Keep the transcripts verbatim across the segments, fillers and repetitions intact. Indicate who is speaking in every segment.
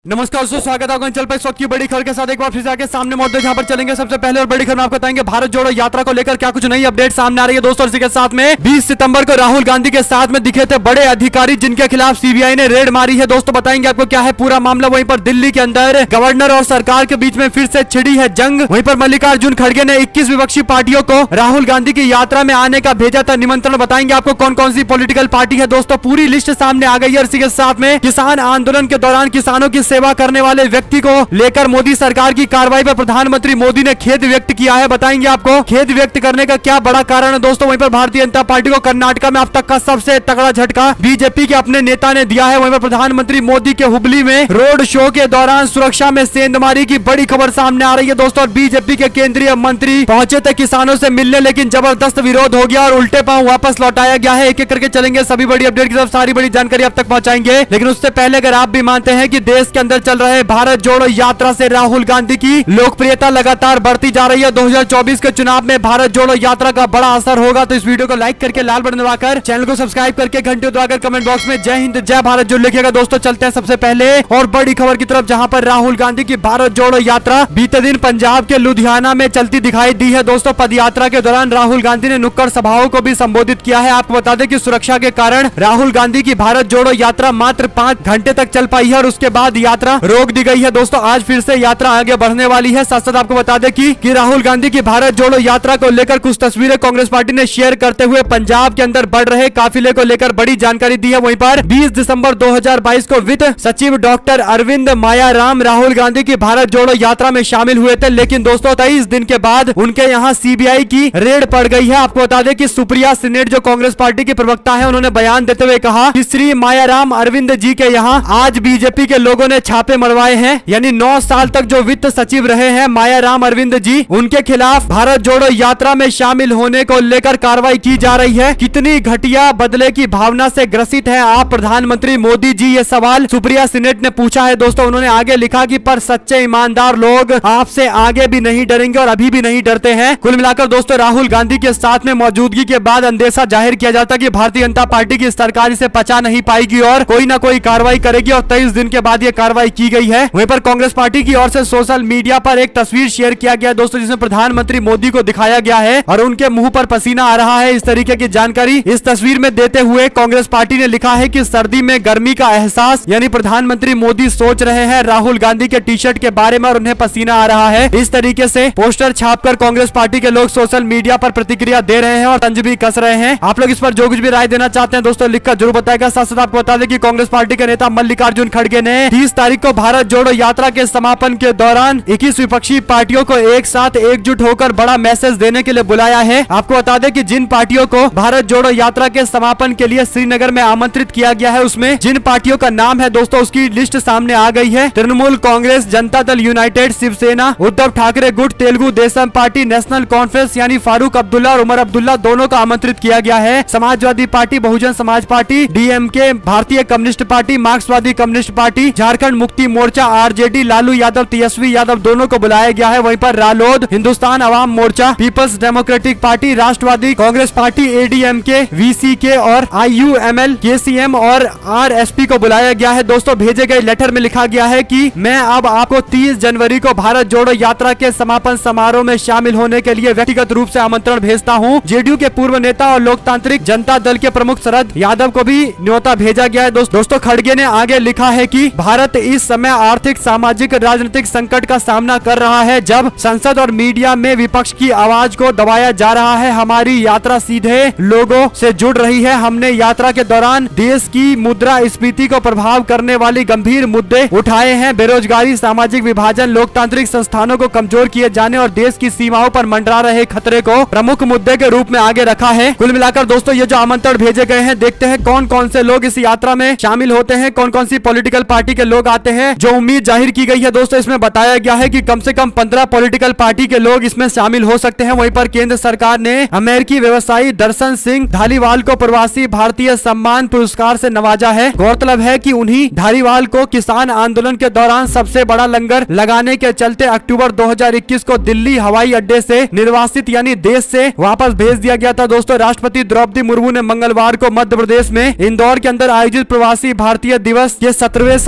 Speaker 1: नमस्कार दोस्तों, स्वागत है चल पे की बड़ी खबर के साथ एक बार फिर से आके सामने मौजूद जहां पर चलेंगे। सबसे पहले और बड़ी खबर आपको बताएंगे भारत जोड़ो यात्रा को लेकर क्या कुछ नई अपडेट सामने आ रही है दोस्तों। इसी के साथ में बीस सितंबर को राहुल गांधी के साथ में दिखे थे बड़े अधिकारी जिनके खिलाफ सीबीआई ने रेड मारी है। दोस्तों बताएंगे आपको क्या है पूरा मामला। वहीं पर दिल्ली के अंदर गवर्नर और सरकार के बीच में फिर से छिड़ी है जंग। वहीं पर मल्लिकार्जुन खड़गे ने इक्कीस विपक्षी पार्टियों को राहुल गांधी की यात्रा में आने का भेजा था निमंत्रण। बताएंगे आपको कौन कौन सी पॉलिटिकल पार्टी है दोस्तों, पूरी लिस्ट सामने आ गई है। इसी के साथ में किसान आंदोलन के दौरान किसानों की सेवा करने वाले व्यक्ति को लेकर मोदी सरकार की कार्रवाई पर प्रधानमंत्री मोदी ने खेद व्यक्त किया है। बताएंगे आपको खेद व्यक्त करने का क्या बड़ा कारण है दोस्तों। वहीं पर भारतीय जनता पार्टी को कर्नाटक में अब तक का सबसे तगड़ा झटका बीजेपी के अपने नेता ने दिया है। वहीं पर प्रधानमंत्री मोदी के हुबली में रोड शो के दौरान सुरक्षा में सेंधमारी की बड़ी खबर सामने आ रही है दोस्तों। और बीजेपी के केंद्रीय मंत्री पहुंचे थे किसानों से मिलने, लेकिन जबरदस्त विरोध हो गया और उल्टे पांव वापस लौटाया गया है। एक एक करके चलेंगे, सभी बड़ी अपडेट की तरफ सारी बड़ी जानकारी अब तक पहुंचाएंगे। लेकिन उससे पहले अगर आप भी मानते हैं कि देश के अंदर चल रहे भारत जोड़ो यात्रा से राहुल गांधी की लोकप्रियता लगातार बढ़ती जा रही है, दो हज़ार चौबीस के चुनाव में भारत जोड़ो यात्रा का बड़ा असर होगा, तो इस वीडियो को लाइक करके लाल बटन दबाकर चैनल को सब्सक्राइब करके घंटे दबाकर कमेंट बॉक्स में जय हिंद जय भारत जो लिखेगा दोस्तों। चलते हैं सबसे पहले और बड़ी खबर की तरफ, जहां पर राहुल गांधी की भारत जोड़ो यात्रा बीते दिन पंजाब के लुधियाना में चलती दिखाई दी है दोस्तों। पदयात्रा के दौरान राहुल गांधी ने नुक्कड़ सभाओं को भी संबोधित किया है। आपको बता दें कि सुरक्षा के कारण राहुल गांधी की भारत जोड़ो यात्रा मात्र पांच घंटे तक चल पाई है और उसके बाद यात्रा रोक दी गई है दोस्तों। आज फिर से यात्रा आगे बढ़ने वाली है। साथ साथ आपको बता दें कि, कि राहुल गांधी की भारत जोड़ो यात्रा को लेकर कुछ तस्वीरें कांग्रेस पार्टी ने शेयर करते हुए पंजाब के अंदर बढ़ रहे काफिले को लेकर बड़ी जानकारी दी है। वहीं पर बीस दिसंबर दो हज़ार बाईस को वित्त सचिव डॉक्टर अरविंद मायाराम राहुल गांधी की भारत जोड़ो यात्रा में शामिल हुए थे, लेकिन दोस्तों तेईस दिन के बाद उनके यहाँ सीबीआई की रेड पड़ गई है। आपको बता दें कि सुप्रिया सिनेट जो कांग्रेस पार्टी की प्रवक्ता है, उन्होंने बयान देते हुए कहा कि श्री मायाराम अरविंद जी के यहाँ आज बीजेपी के लोगों ने छापे मरवाए हैं। यानी नौ साल तक जो वित्त सचिव रहे हैं मायाराम अरविंद जी, उनके खिलाफ भारत जोड़ो यात्रा में शामिल होने को लेकर कार्रवाई की जा रही है। कितनी घटिया बदले की भावना से ग्रसित है आप प्रधानमंत्री मोदी जी, ये सवाल सुप्रिया सिनेट ने पूछा है दोस्तों। उन्होंने आगे लिखा कि पर सच्चे ईमानदार लोग आपसे आगे भी नहीं डरेंगे और अभी भी नहीं डरते हैं। कुल मिलाकर दोस्तों राहुल गांधी के साथ में मौजूदगी के बाद अंदेशा जाहिर किया जाता कि भारतीय जनता पार्टी की सरकार इसे पचा नहीं पाएगी और कोई ना कोई कार्रवाई करेगी, और तेईस दिन के बाद ये कार्रवाई की गई है। वहीं पर कांग्रेस पार्टी की ओर से सोशल मीडिया पर एक तस्वीर शेयर किया गया दोस्तों, जिसमें प्रधानमंत्री मोदी को दिखाया गया है और उनके मुंह पर पसीना आ रहा है। इस तरीके की जानकारी इस तस्वीर में देते हुए कांग्रेस पार्टी ने लिखा है कि सर्दी में गर्मी का एहसास, यानी प्रधानमंत्री मोदी सोच रहे हैं राहुल गांधी के टी शर्ट के बारे में और उन्हें पसीना आ रहा है। इस तरीके से पोस्टर छापकर कांग्रेस पार्टी के लोग सोशल मीडिया पर प्रतिक्रिया दे रहे हैं और तंज भी कस रहे हैं। आप लोग इस पर जो कुछ भी राय देना चाहते हैं दोस्तों लिखकर जरूर बताएगा। साथ साथ आपको बता दें कि कांग्रेस पार्टी के नेता मल्लिकार्जुन खड़गे ने तीस तारीख को भारत जोड़ो यात्रा के समापन के दौरान इक्कीस विपक्षी पार्टियों को एक साथ एकजुट होकर बड़ा मैसेज देने के लिए बुलाया है। आपको बता दें कि जिन पार्टियों को भारत जोड़ो यात्रा के समापन के लिए श्रीनगर में आमंत्रित किया गया है, उसमें जिन पार्टियों का नाम है दोस्तों उसकी लिस्ट सामने आ गई है। तृणमूल कांग्रेस, जनता दल यूनाइटेड, शिवसेना, उद्धव ठाकरे गुट, Telugu Desam party, national conference यानी फारूक अब्दुल्ला और उमर अब्दुल्ला दोनों का आमंत्रित किया गया है। Samajwadi party, Bahujan Samaj party, DMK, Bharatiya communist party, मार्क्सवादी communist party, Jharkhand Mukti Morcha, RJD, Lalu Yadav, Tejashwi Yadav दोनों को बुलाया गया है। वहीं पर Ralod, Hindustan Awam Morcha, peoples democratic party, Rashtravadi Congress party, ADMK, VCK और आईयूएमएल, केसीएम और आरएसपी को बुलाया गया है। दोस्तों भेजे गए लेटर में लिखा गया है कि मैं अब आपको तीस जनवरी को भारत जोड़ो यात्रा के समापन समारोह में शामिल होने के लिए व्यक्तिगत रूप से आमंत्रण भेजता हूं। जेडीयू के पूर्व नेता और लोकतांत्रिक जनता दल के प्रमुख शरद यादव को भी न्योता भेजा गया है। दोस्तों खड़गे ने आगे लिखा है कि भारत इस समय आर्थिक, सामाजिक, राजनीतिक संकट का सामना कर रहा है, जब संसद और मीडिया में विपक्ष की आवाज को दबाया जा रहा है। हमारी यात्रा सीधे लोगों से जुड़ रही है। हमने यात्रा के दौरान देश की मुद्रा स्फीति को प्रभाव करने वाली गंभीर मुद्दे उठाए हैं। बेरोजगारी, सामाजिक विभाजन, लोकतांत्रिक संस्थानों को कमजोर किए जाने और देश की सीमाओं पर मंडरा रहे खतरे को प्रमुख मुद्दे के रूप में आगे रखा है। कुल मिलाकर दोस्तों ये जो आमंत्रण भेजे गए हैं, देखते हैं कौन कौन से लोग इस यात्रा में शामिल होते हैं, कौन कौन सी पॉलिटिकल पार्टी के लोग आते हैं। जो उम्मीद जाहिर की गई है दोस्तों, इसमें बताया गया है कि कम से कम पंद्रह पॉलिटिकल पार्टी के लोग इसमें शामिल हो सकते हैं। वहीं पर केंद्र सरकार ने अमेरिकी व्यवसायी दर्शन सिंह धालीवाल को प्रवासी भारतीय सम्मान पुरस्कार से नवाजा है। गौरतलब है कि उन्हीं धालीवाल को किसान आंदोलन के दौरान सबसे बड़ा लंगर लगाने के चलते अक्टूबर दो हज़ार इक्कीस को दिल्ली हवाई अड्डे से निर्वासित यानी देश से वापस भेज दिया गया था। दोस्तों राष्ट्रपति द्रौपदी मुर्मू ने मंगलवार को मध्य प्रदेश में इंदौर के अंदर आयोजित प्रवासी भारतीय दिवस के सत्रहवें संस्करण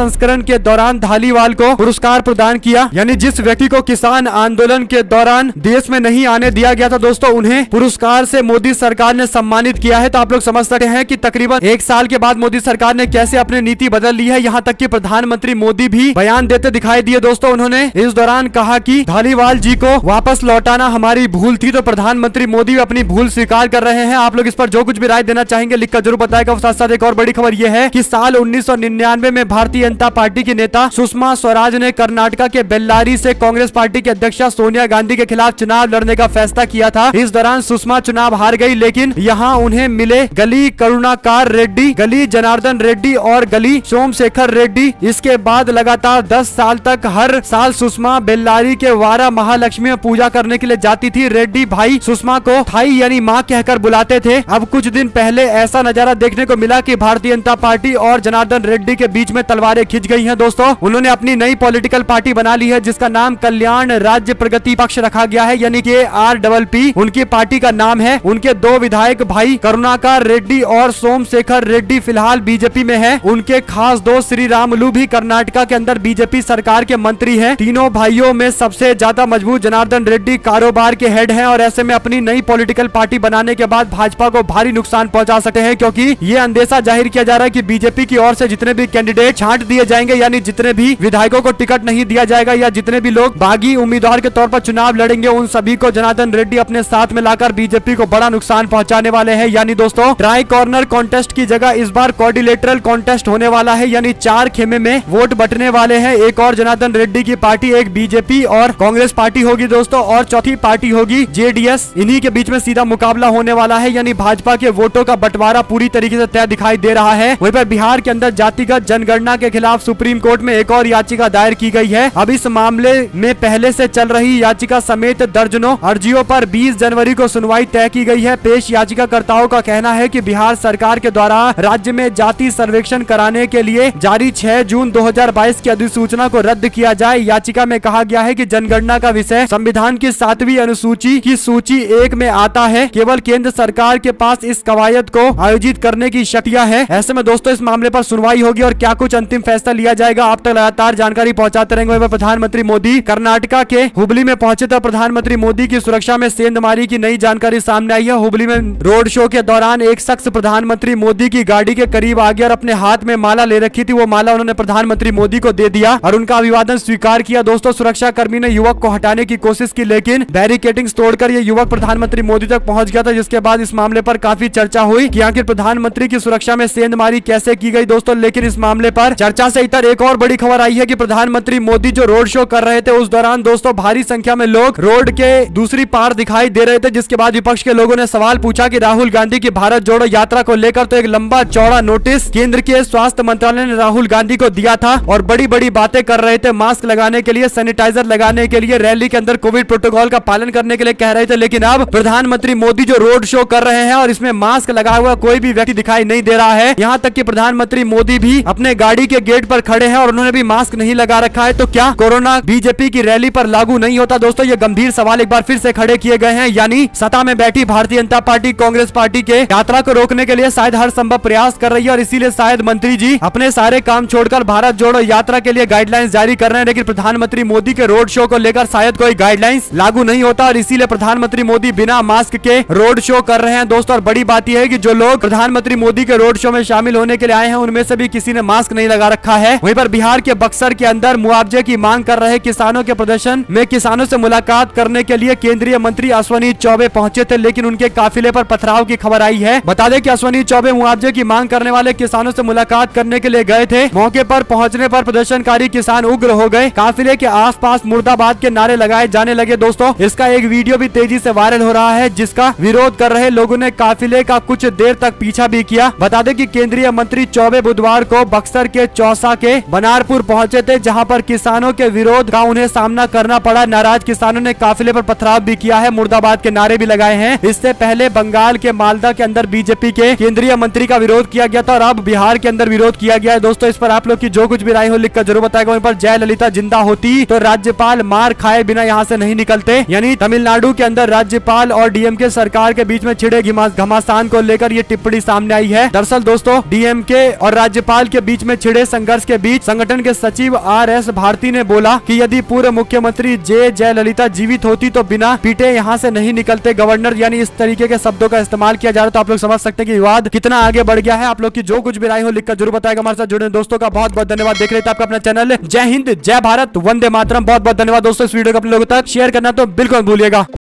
Speaker 1: के दौरान धालीवाल को पुरस्कार प्रदान किया। यानी जिस व्यक्ति को किसान आंदोलन के दौरान देश में नहीं आने दिया गया था दोस्तों, उन्हें पुरस्कार से मोदी सरकार ने सम्मानित किया है। तो आप लोग समझ सकते हैं कि तकरीबन एक साल के बाद मोदी सरकार ने कैसे अपनी नीति बदल ली है। यहाँ तक कि प्रधानमंत्री मोदी भी बयान देते दिखाई दिए दोस्तों। उन्होंने इस दौरान कहा कि धालीवाल जी को वापस लौटाना हमारी भूल थी। तो प्रधानमंत्री मोदी अपनी भूल स्वीकार कर रहे हैं। आप लोग इस पर जो कुछ भी राय देना चाहेंगे लिखकर जरूर बताएगा। साथ साथ एक और बड़ी खबर यह है कि साल उन्नीस सौ निन्यानवे में भारतीय जनता पार्टी की नेता सुषमा स्वराज ने कर्नाटका के बेल्लारी से कांग्रेस पार्टी की अध्यक्षा सोनिया गांधी के खिलाफ चुनाव लड़ने का फैसला किया था। इस दौरान सुषमा चुनाव हार गई, लेकिन यहाँ उन्हें मिले गली करुणाकर रेड्डी, गली जनार्दन रेड्डी और गली सोमशेखर रेड्डी। इसके बाद लगातार दस साल तक हर साल सुषमा बेल्लारी के वारा महालक्ष्मी में पूजा करने के लिए जाती थी। रेड्डी भाई सुषमा को थाई यानी माँ कहकर बुलाते थे। अब कुछ दिन पहले ऐसा नजारा देखने को मिला कि भारतीय जनता पार्टी और जनार्दन रेड्डी के बीच में तलवारें खिंच गई हैं दोस्तों। उन्होंने अपनी नई पॉलिटिकल पार्टी बना ली है जिसका नाम कल्याण राज्य प्रगति पक्ष रखा गया है, यानी कि आर डबल पी उनकी पार्टी का नाम है। उनके दो विधायक भाई करुणाकर रेड्डी और सोमशेखर रेड्डी फिलहाल बीजेपी में है। उनके खास दोस्त श्री रामुलु भी कर्नाटका के अंदर बीजेपी सरकार के मंत्री है। तीनों भाइयों में सबसे ज्यादा मजबूत जनार्दन रेड्डी कारोबार के हेड हैं और ऐसे में अपनी नई पॉलिटिकल पार्टी बनाने के बाद भाजपा को भारी नुकसान पहुंचा सकते हैं, क्योंकि ये अंदेशा जाहिर किया जा रहा है कि बीजेपी की ओर से जितने भी कैंडिडेट छांट दिए जाएंगे, यानी जितने भी विधायकों को टिकट नहीं दिया जाएगा या जितने भी लोग बागी उम्मीदवार के तौर पर चुनाव लड़ेंगे, उन सभी को जनार्दन रेड्डी अपने साथ में लाकर बीजेपी को बड़ा नुकसान पहुंचाने वाले हैं। यानी दोस्तों ट्राई कॉर्नर कॉन्टेस्ट की जगह इस बार क्वाड्रिलेटरल कॉन्टेस्ट होने वाला है, यानी चार खेमे में वोट बंटने वाले हैं। एक और जनार्दन रेड्डी की पार्टी, एक बीजेपी और कांग्रेस पार्टी होगी दोस्तों, और चौथी पार्टी होगी जेडीएस। इन्हीं के बीच में सीधा मुकाबला होने वाला है, यानी भाजपा के वोटों का बंटवारा पूरी तरीके से तय दिखाई दे रहा है। वहीं पर बिहार के अंदर जातिगत जनगणना के खिलाफ सुप्रीम कोर्ट में एक और याचिका दायर की गई है। अब इस मामले में पहले से चल रही याचिका समेत दर्जनों अर्जियों पर बीस जनवरी को सुनवाई तय की गई है। पेश याचिकाकर्ताओं का कहना है कि बिहार सरकार के द्वारा राज्य में जाति सर्वेक्षण कराने के लिए जारी छह जून दो हजार बाईस की अधिसूचना को रद्द किया जाए। याचिका में कहा गया है कि जनगणना का विषय संविधान की सातवीं अनुसूची की सूची एक में आता है। केवल केंद्र सरकार के पास इस कवायद को आयोजित करने की शक्तियां है। ऐसे में दोस्तों इस मामले पर सुनवाई होगी और क्या कुछ अंतिम फैसला लिया जाएगा, आप तक लगातार जानकारी पहुंचाते रहेंगे। प्रधानमंत्री मोदी कर्नाटका के हुबली में पहुंचे थे। प्रधानमंत्री मोदी की सुरक्षा में सेंधमारी की नई जानकारी सामने आई है। हुबली में रोड शो के दौरान एक शख्स प्रधानमंत्री मोदी की गाड़ी के करीब आ गया और अपने हाथ में माला ले रखी थी, वो माला उन्होंने प्रधानमंत्री मोदी को दे दिया और उनका अभिवादन स्वीकार किया। दोस्तों सुरक्षा कर्मी ने युवक को हटाने की कोशिश की, लेकिन बैरिकेडिंग तोड़कर ये युवक प्रधानमंत्री मोदी तक पहुंच गया था, जिसके बाद इस मामले पर काफी चर्चा हुई कि आखिर प्रधानमंत्री की सुरक्षा में सेंधमारी कैसे की गई दोस्तों। लेकिन इस मामले पर चर्चा से इतर एक और बड़ी खबर आई है कि प्रधानमंत्री मोदी जो रोड शो कर रहे थे उस दौरान दोस्तों भारी संख्या में लोग रोड के दूसरी पार दिखाई दे रहे थे, जिसके बाद विपक्ष के लोगों ने सवाल पूछा कि राहुल गांधी की भारत जोड़ो यात्रा को लेकर तो एक लंबा चौड़ा नोटिस केंद्र के स्वास्थ्य मंत्रालय ने राहुल गांधी को दिया था और बड़ी बड़ी बातें कर रहे थे, मास्क लगाने के लिए, सैनिटाइजर लगाने के लिए, रैली के अंदर कोविड प्रोटोकॉल का पालन करने के लिए कह रहे थे। लेकिन अब प्रधानमंत्री मोदी जो रोड शो कर रहे हैं और इसमें मास्क लगा हुआ कोई भी व्यक्ति दिखाई नहीं दे रहा है। यहाँ तक कि प्रधानमंत्री मोदी भी अपने गाड़ी के गेट पर खड़े हैं और उन्होंने भी मास्क नहीं लगा रखा है। तो क्या कोरोना बीजेपी की रैली पर लागू नहीं होता दोस्तों? ये गंभीर सवाल एक बार फिर से खड़े किए गए हैं। यानी सत्ता में बैठी भारतीय जनता पार्टी कांग्रेस पार्टी के यात्रा को रोकने के लिए शायद हर संभव प्रयास कर रही है और इसीलिए शायद मंत्री जी अपने सारे काम छोड़कर भारत जोड़ो यात्रा के लिए गाइडलाइंस जारी कर रहे हैं। लेकिन प्रधानमंत्री मोदी के रोड शो को लेकर शायद कोई गाइडलाइंस लागू नहीं होता और इसीलिए प्रधानमंत्री मोदी बिना मास्क के रोड शो कर रहे हैं दोस्तों। और बड़ी बात यह है कि जो लोग प्रधानमंत्री मोदी के रोड शो में शामिल होने के लिए आए हैं उनमें से भी किसी ने मास्क नहीं लगा रखा है। वहीं पर बिहार के बक्सर के अंदर मुआवजे की मांग कर रहे किसानों के प्रदर्शन में किसानों से मुलाकात करने के लिए केंद्रीय मंत्री अश्विनी चौबे पहुंचे थे, लेकिन उनके काफिले पर पथराव की खबर आई है। बता दें कि अश्विनी चौबे मुआवजे की मांग करने वाले किसानों से मुलाकात करने के लिए गए थे। मौके पर पहुंचने पर प्रदर्शनकारी किसान उग्र हो गए। काफिले के आसपास मुर्दाबाद के नारे लगाए जाने लगे दोस्तों। इसका एक वीडियो भी तेजी से वायरल हो रहा है जिसका विरोध कर रहे लोगों ने काफिले का कुछ देर तक पीछा भी किया। बता दें कि केंद्रीय मंत्री चौबे बुधवार को बक्सर के चौसा के बनारपुर पहुंचे थे, जहां पर किसानों के विरोध का उन्हें सामना करना पड़ा। नाराज किसानों ने काफिले पर पथराव भी किया है, मुर्दाबाद के नारे भी लगाए हैं। इससे पहले बंगाल के मालदा के अंदर बीजेपी के केंद्रीय मंत्री का विरोध किया गया था और अब बिहार के अंदर विरोध किया गया है दोस्तों। इस पर आप लोग की जो कुछ भी राय हो लिखकर जरूर बताएगा। वहीं पर जयललिता जिंदा होती तो राज्यपाल मार खाए बिना यहाँ से नहीं निकलते। यानी तमिलनाडु के अंदर राज्यपाल और डीएमके सरकार के बीच में छिड़े घमासान को लेकर ये टिप्पणी सामने आई है। दरअसल दोस्तों डीएमके और राज्यपाल के बीच में छिड़े संघर्ष के के बीच संगठन के सचिव आर एस भारती ने बोला कि यदि पूर्व मुख्यमंत्री जे जयललिता जीवित होती तो बिना पीटे यहाँ से नहीं निकलते गवर्नर, यानी इस तरीके के शब्दों का इस्तेमाल किया जा रहा है। तो आप लोग समझ सकते हैं कि विवाद कितना आगे बढ़ गया है। आप लोग की जो कुछ भी राय हो लिखकर जरूर बताएगा। हमारे साथ जुड़े दोस्तों का बहुत बहुत धन्यवाद। देख रहे थे आपका अपना चैनल जय हिंद जय भारत वंदे मातरम। बहुत बहुत धन्यवाद दोस्तों। इस वीडियो को अपने लोगों तक शेयर करना तो बिल्कुल भूलिएगा।